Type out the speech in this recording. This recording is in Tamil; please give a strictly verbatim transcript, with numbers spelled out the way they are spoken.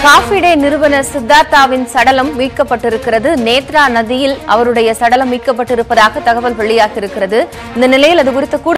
காஃபி டே நிறுவனர் சித்தார்த்தாவின் சடலம் மீட்கப்பட்டிருக்கிறது. நேத்ரா நதியில் அவருடைய சடலம் மீட்கப்பட்டிருப்பதாக தகவல் வெளியாகியிருக்கிறது. இந்த நிலையில் அது குறித்த